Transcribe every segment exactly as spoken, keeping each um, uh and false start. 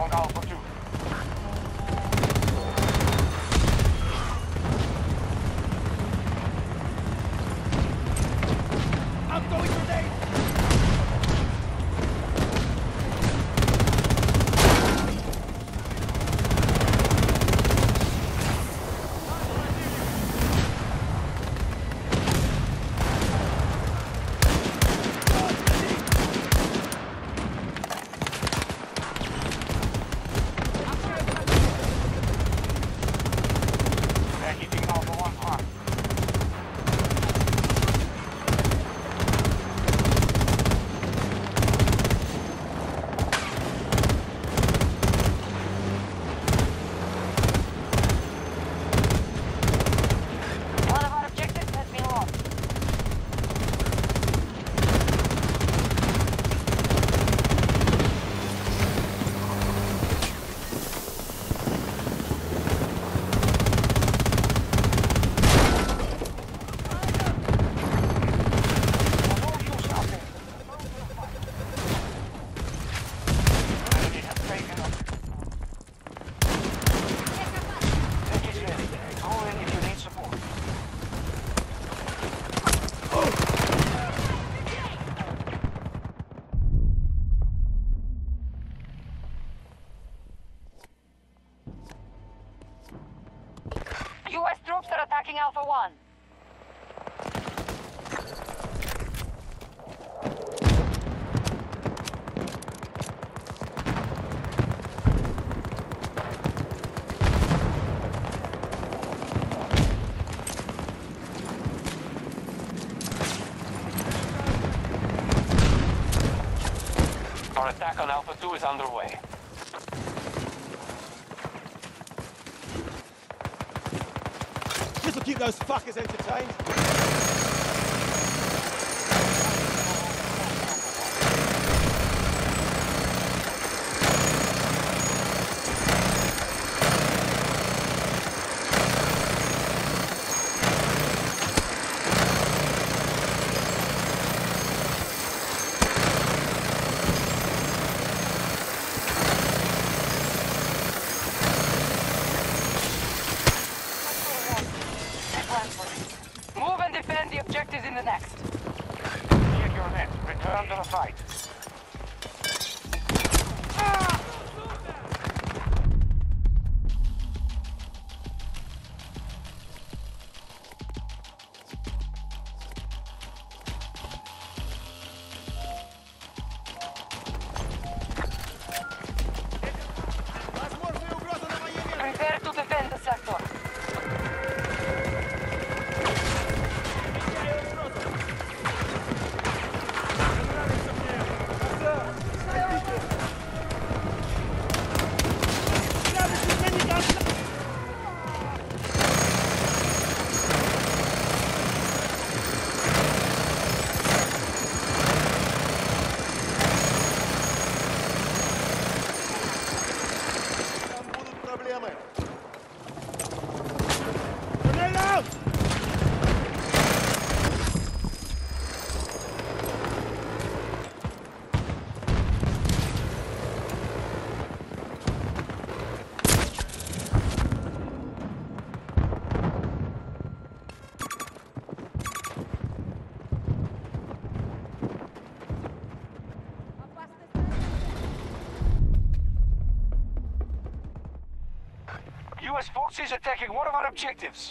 on Alpha two. I'm going grenade! U S troops are attacking Alpha one. Our attack on Alpha two is underway. This'll keep those fuckers entertained. Move and defend the objectives in the next. Check your net. Return to the fight. Prepare to defend the sector. U S forces attacking one of our objectives.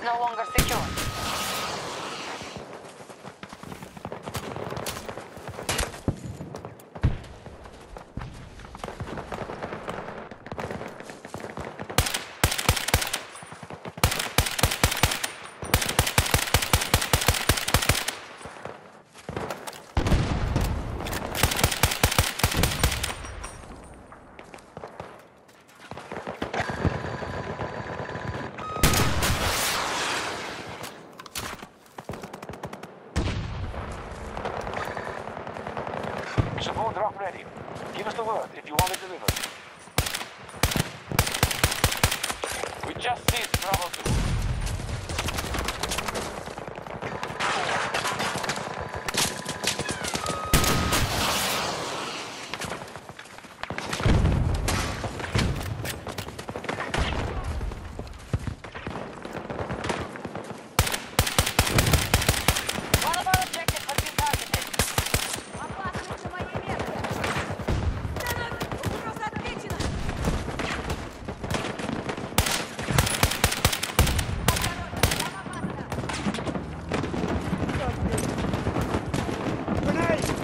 is no longer secure. Support drop ready. Give us the word if you want it delivered. We just seized Bravo two. One of our objectives has been targeted. Опасность на моей метке! Угроза отмечена! Grenade!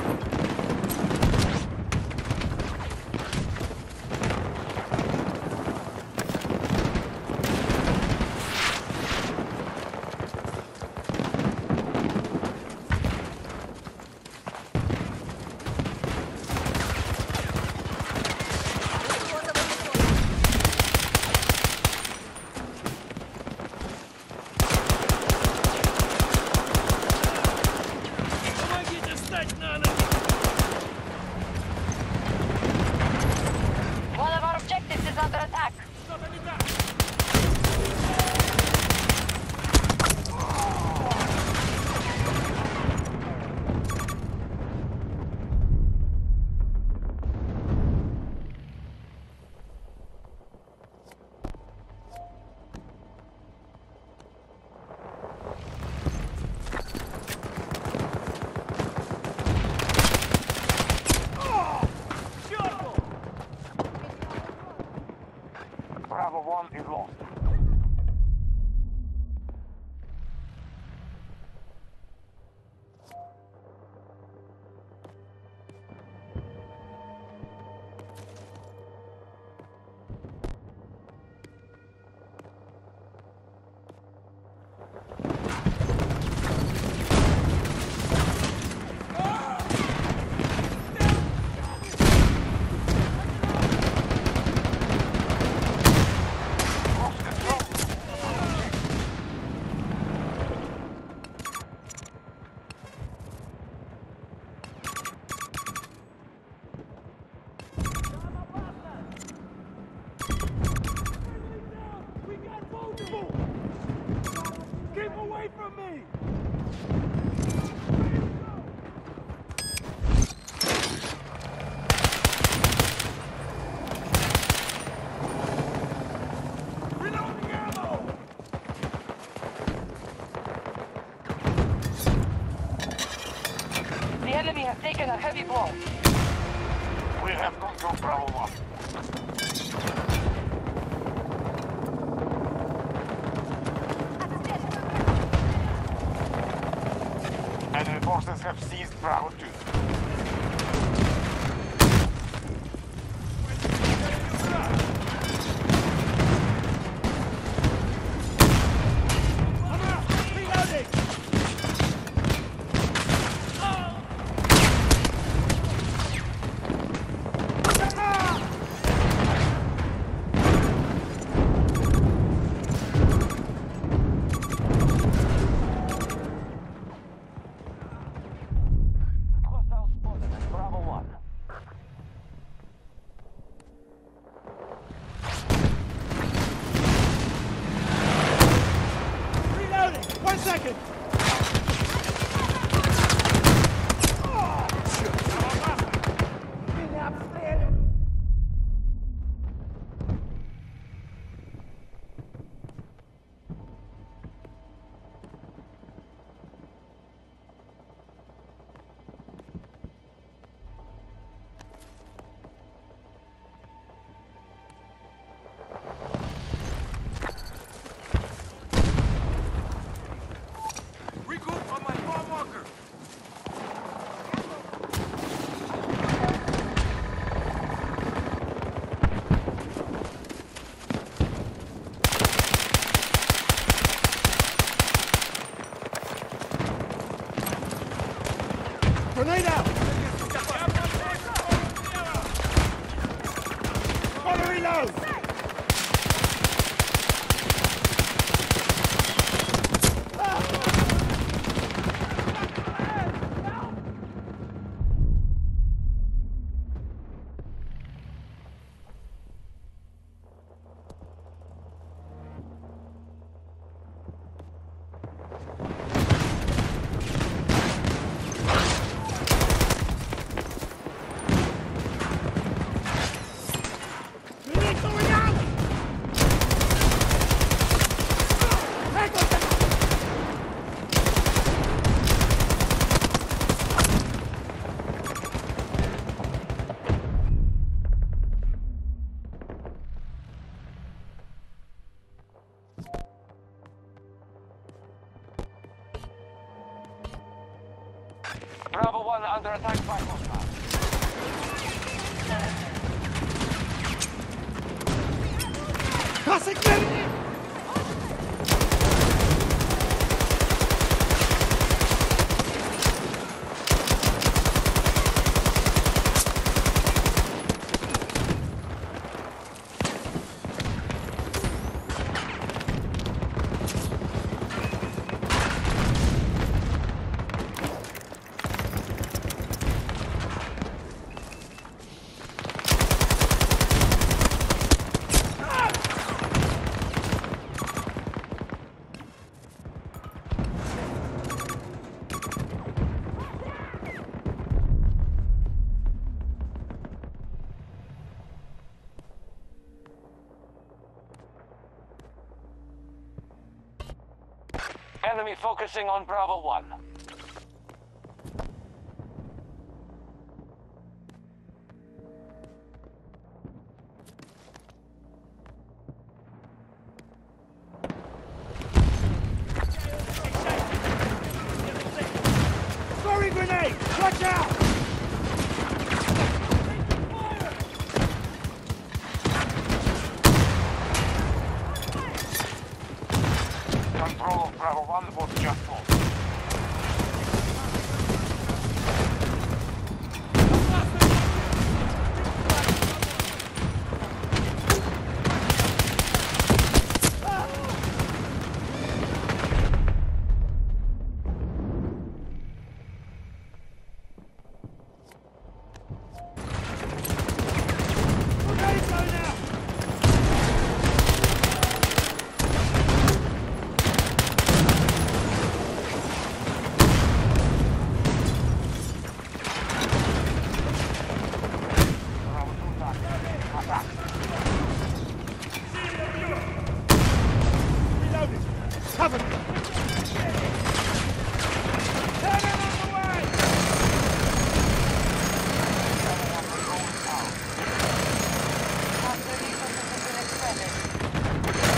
Помогите встать на ноги! One of our objectives is under attack. Что-то не так! Bravo one is lost. Lost control. We got multiple! Keep away from me! Reloading ammo! The enemy has taken a heavy blow. We have control Bravo one. Enemy forces have seized Bravo two. I'm out! Reloading! Tossing grenade! Enemy focusing on Bravo one. Throwing grenade! Watch out! Control of Bravo one was just lost. Grenade going out! Bravo two target. Attack. Reloaded! Cover me! Cannon on the way! After resources have been expended.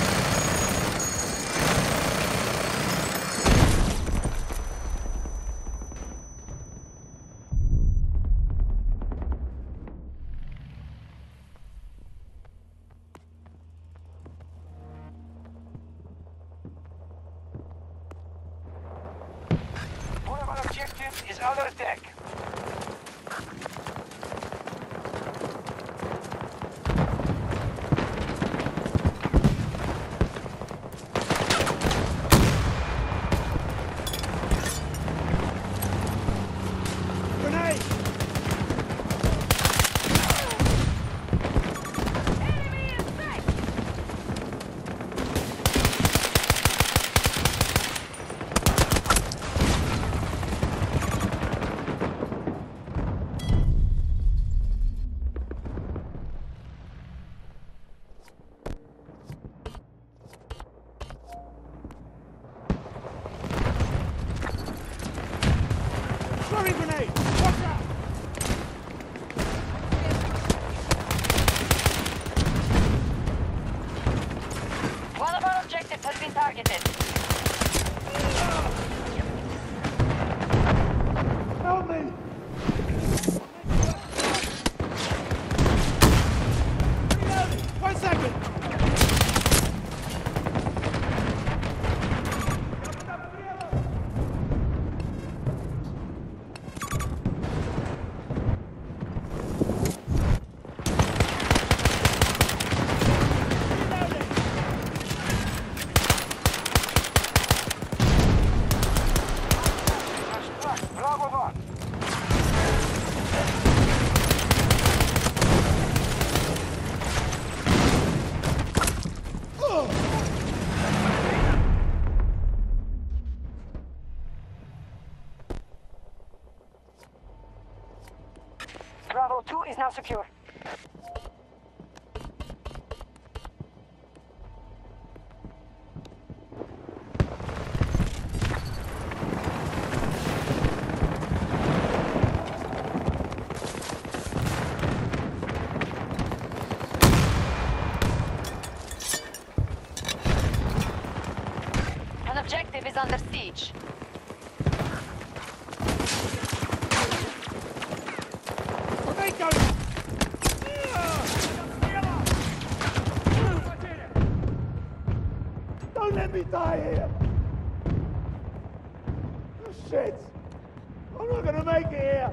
One of our objectives is under attack. Grenade! Enemy in sight! Throwing grenade! Watch out! One of our objectives has been targeted. Help me! Reloading! One second! Bravo one. Bravo two is now secure. An objective is under siege. Grenade going out! let me die here! Oh, shit! I'm not gonna make it here!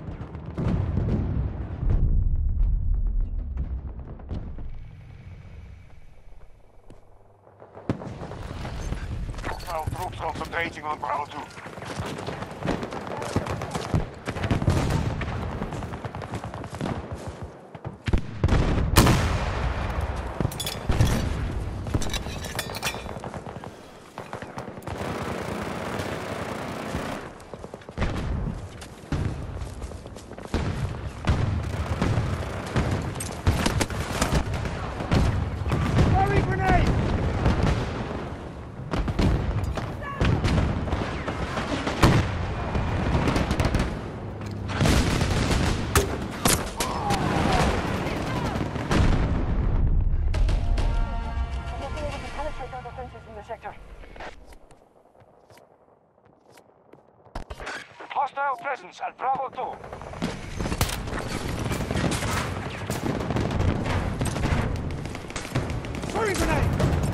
Hostile troops concentrating on Bravo two. Hostile presence at Bravo two. Throwing grenade!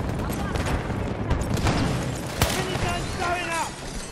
Minigun's going up!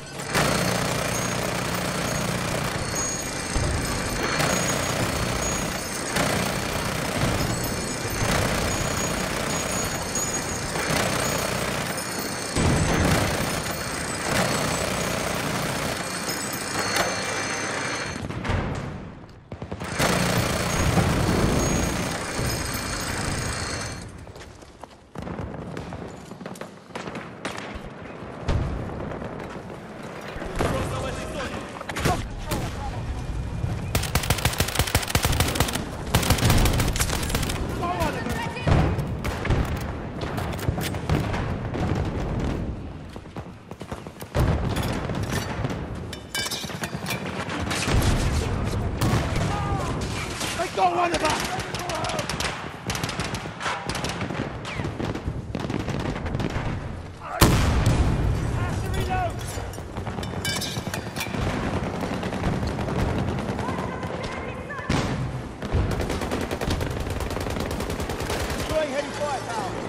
Got one of us! Have to reload! Destroying heavy firepower!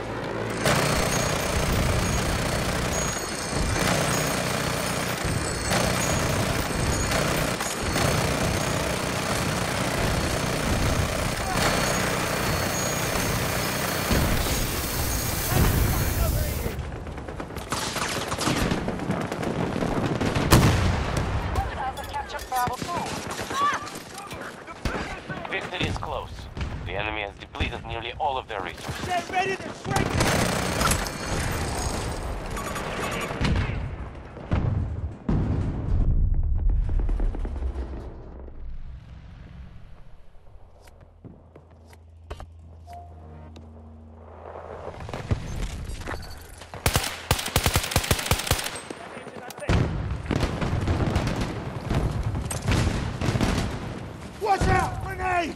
Victory is close. The enemy has depleted nearly all of their resources. Get ready to shrink! Watch out! Grenade!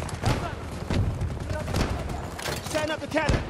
Setting up the cannon!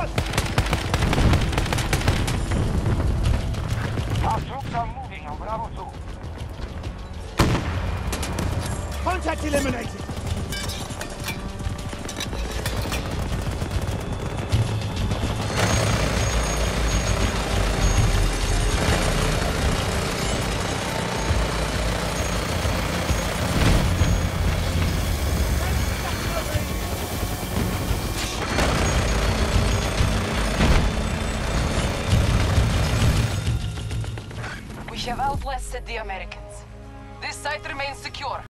Our troops are moving on Bravo two. Contact eliminated. We have outlasted the Americans. This site remains secure.